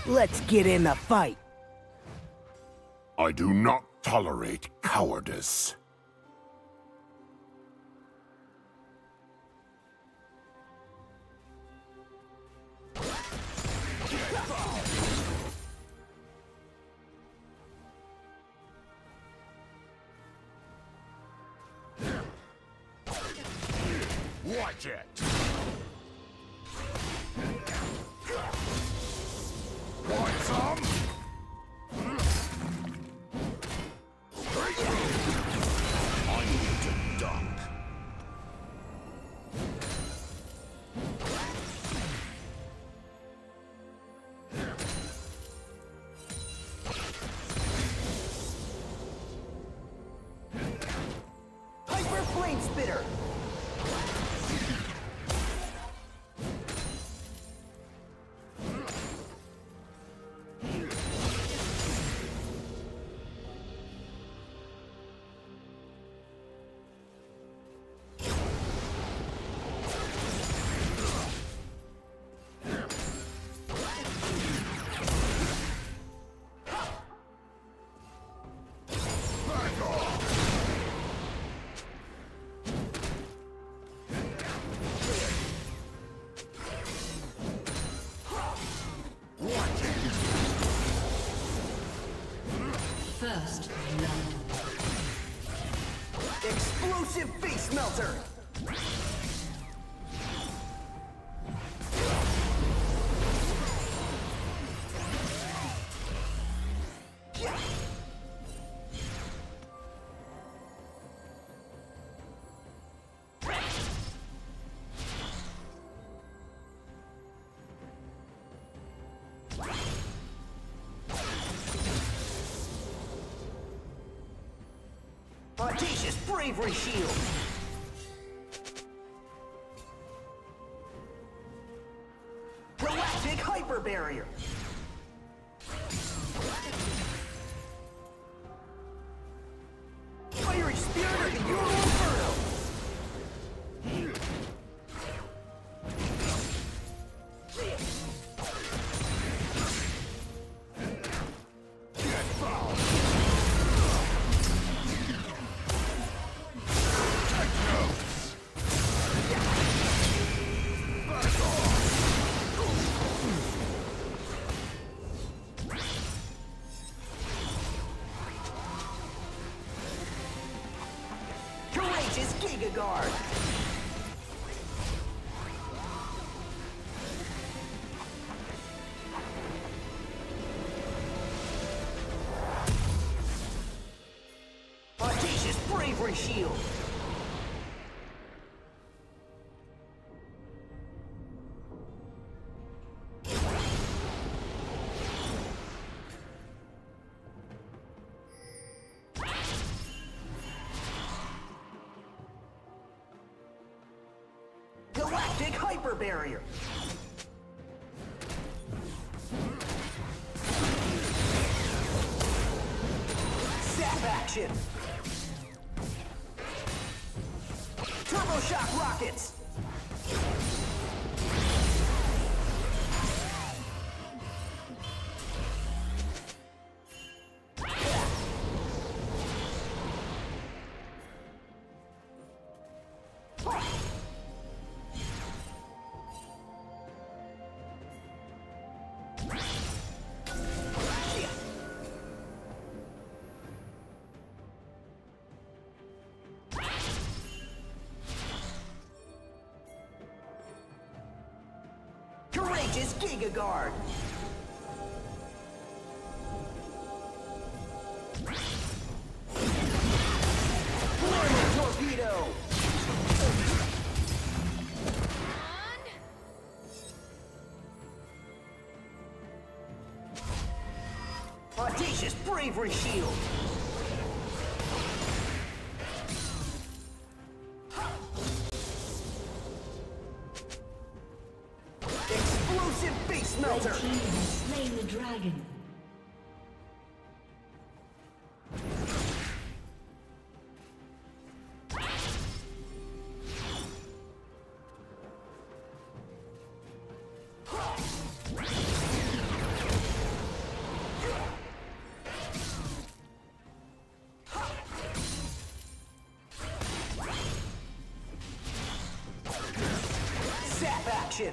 Let's get in the fight. I do not tolerate cowardice. Watch it! Want some? I need to duck. Hyper Flame Spitter! First blood. Explosive Face Melter! Audacious Bravery Shield! Galactic Hyper Barrier! Fiery Spirit of the Euro Inferno! Courageous Giga Guard! Audacious Bravery Shield! Galactic Hyper Barrier! Zap Action! Turbo Shock Rockets! Courageous Giga Guard! Flaming Torpedo! Audacious Bravery Shield! Explosive Face Melter! Red team has slain the dragon. action!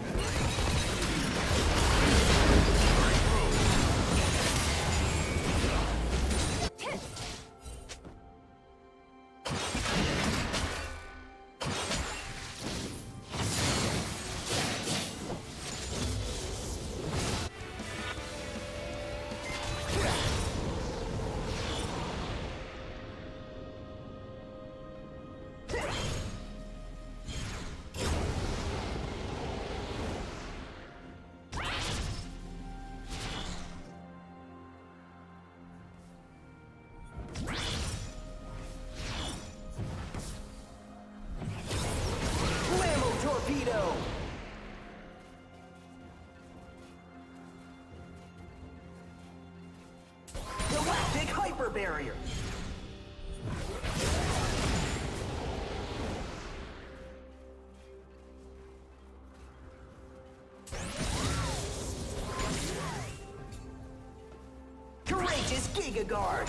Torpedo! Galactic Hyper Barrier! Courageous Giga Guard!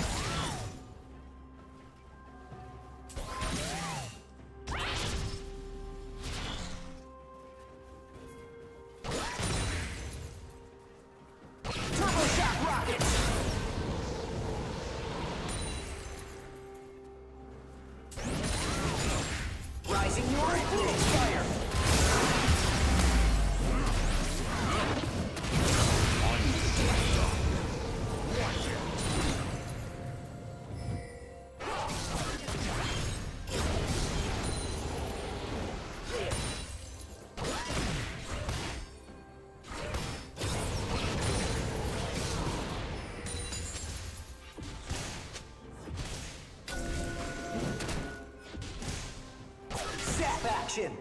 Action!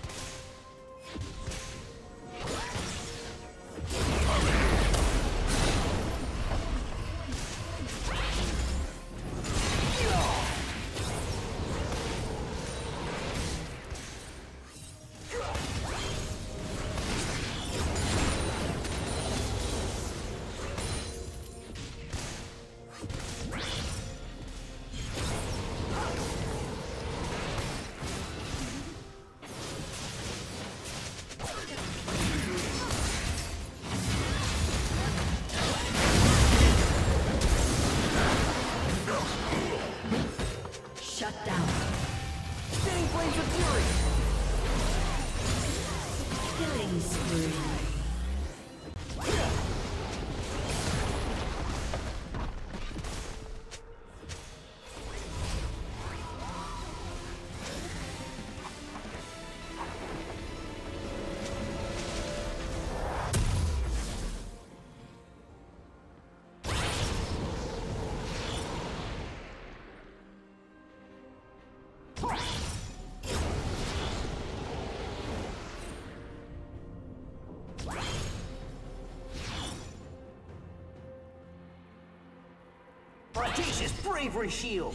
Shut down. Spinning Flames of Fury! Killing spree. Audacious Bravery Shield!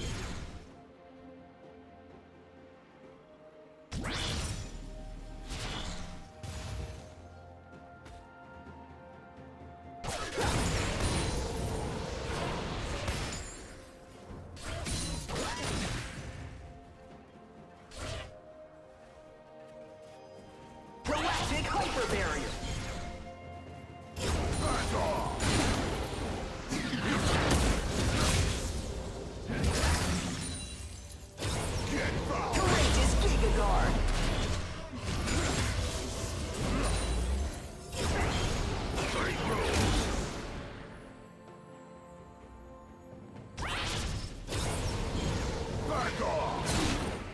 Galactic Hyper Barrier! Courageous Giga Guard! Back off!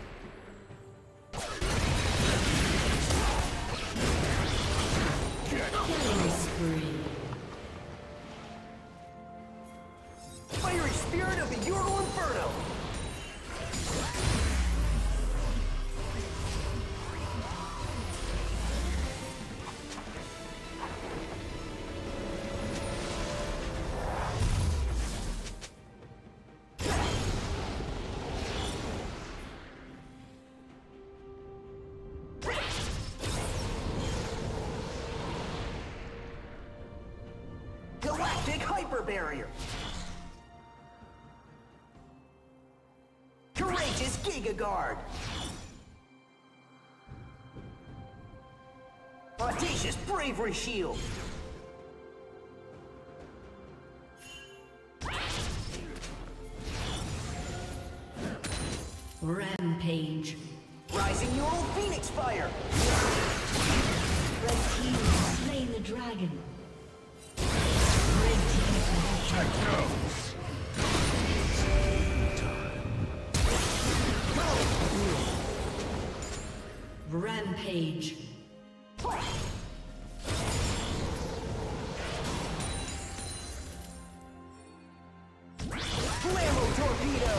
Killing spree. Fiery Spirit of the Ural Inferno! Galactic Hyper Barrier! Courageous Giga Guard! Audacious bravery shield! Rampage. Rising your old phoenix fire! Red team has slain the dragon. Red team Rampage. Flammo torpedo!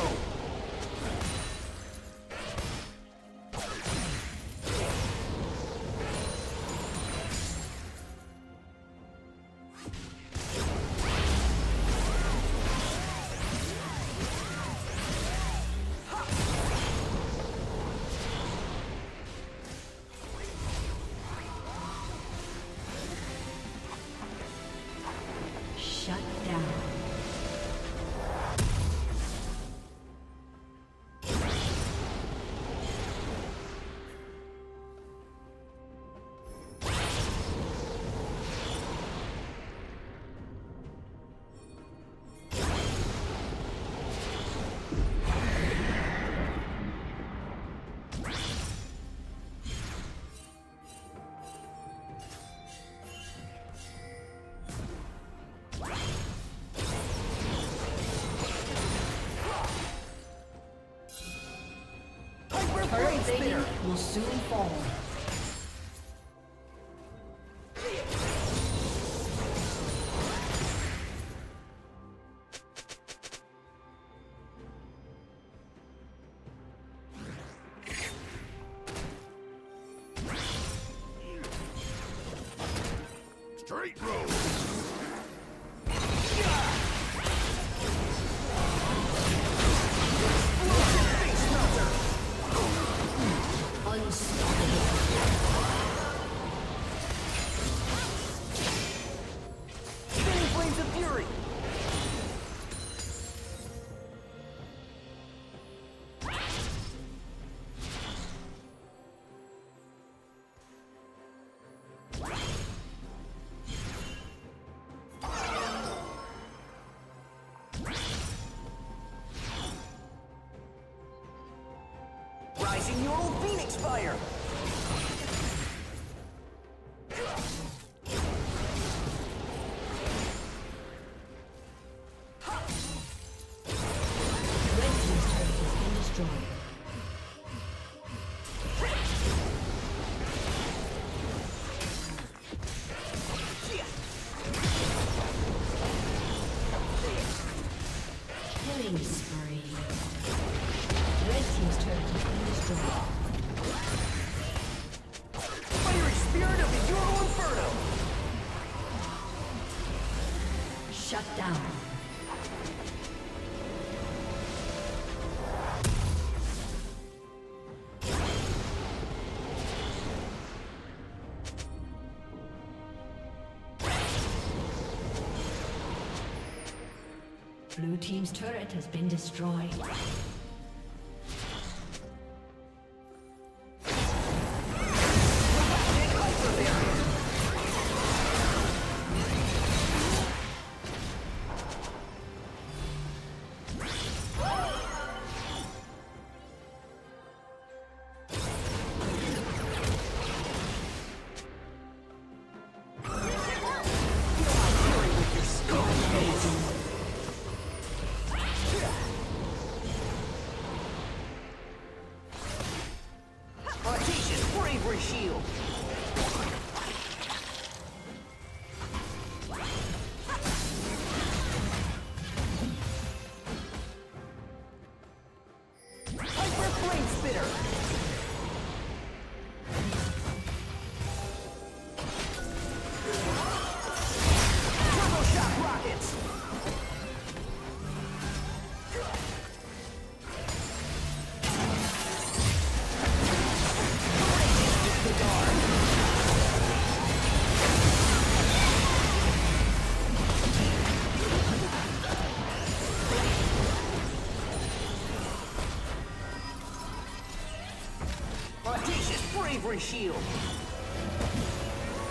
Shut down. Turret plating will soon fall. Straight road. Spinning flames of fury! Rising your old phoenix fire! Red team's turret has been destroyed. Killing spree. Red team's turret has been destroyed. Fiery spirit of the Euro Inferno! Shut down. Blue team's turret has been destroyed. Audacious bravery shield! Hyper flame spitter! Turbo shock rockets! Audacious bravery shield!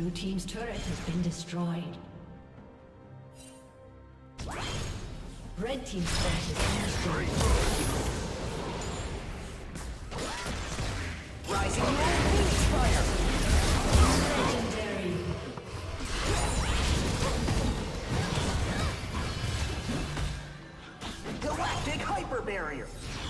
Blue team's turret has been destroyed. Red team's turret has been destroyed. Rising Phoenix Fire! Legendary. Galactic Hyper Barrier!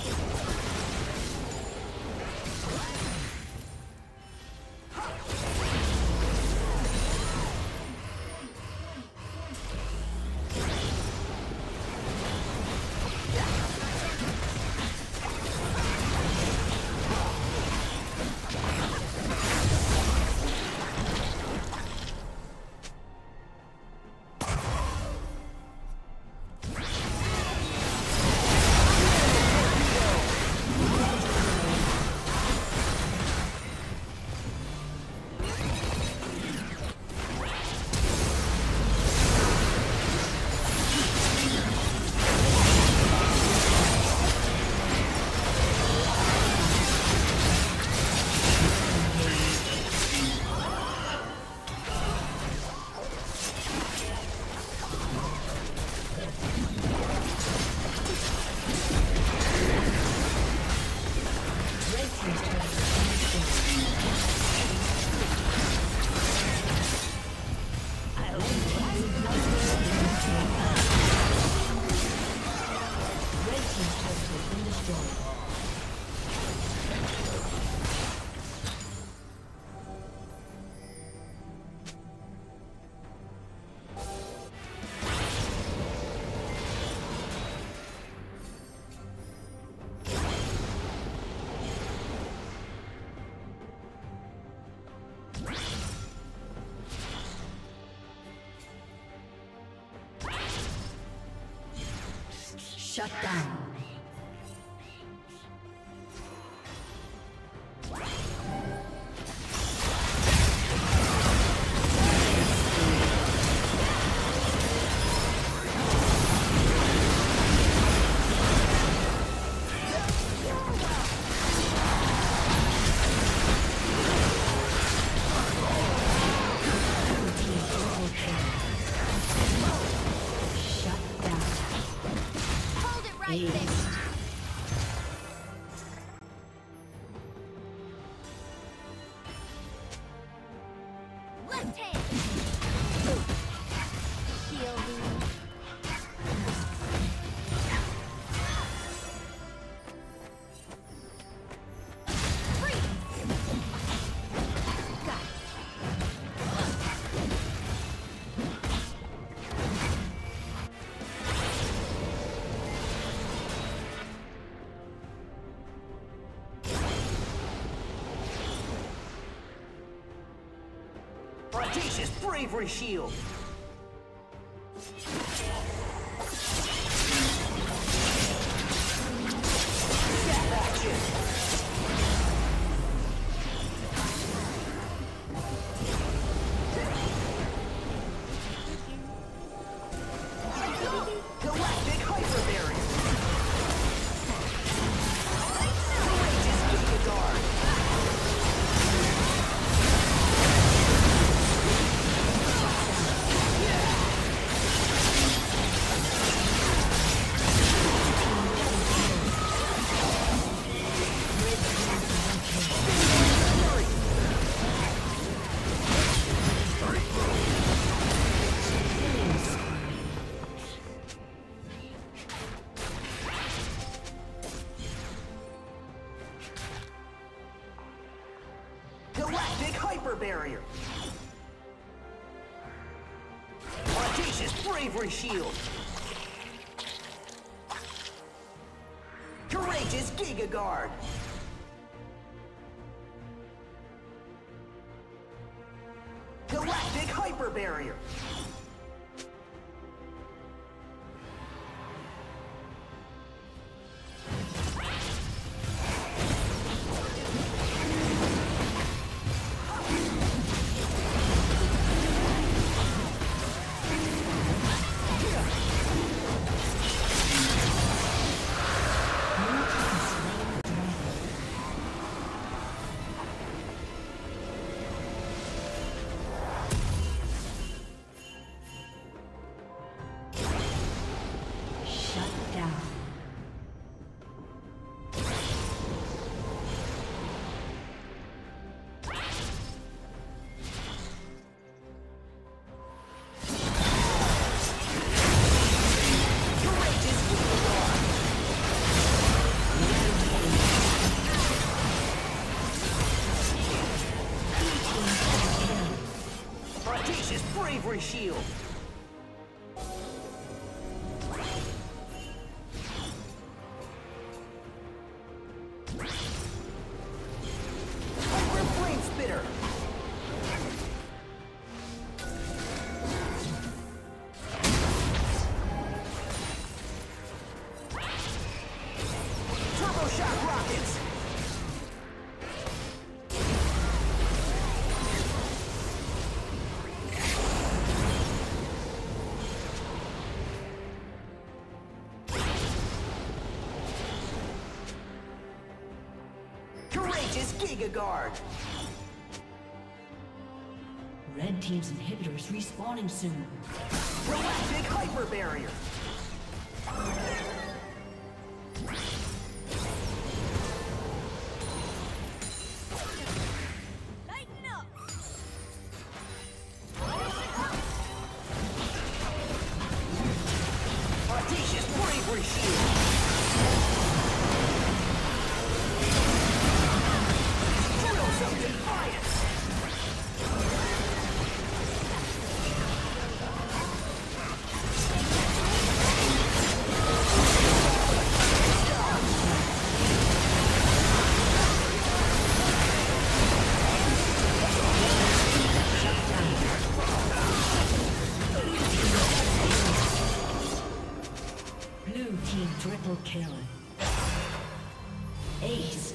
Shut down. Left hand. Shielding. Audacious Bravery Shield! Snap action! Galactic Hyper Barrier! Courageous Giga Guard! Galactic Hyper Barrier! Audacious Bravery Shield! Courageous Giga Guard! Galactic Hyper Barrier! bravery shield. Hyper flame spitter. Turbo shock rockets. Courageous Giga Guard. Red team's inhibitor is respawning soon. Galactic Hyper Barrier. Lighten up! Audacious bravery shield. Drills of defiance. Blue team triple kill. Ace.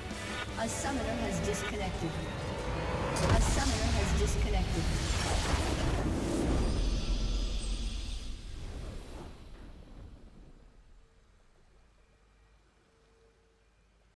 A summoner has disconnected. A summoner has disconnected.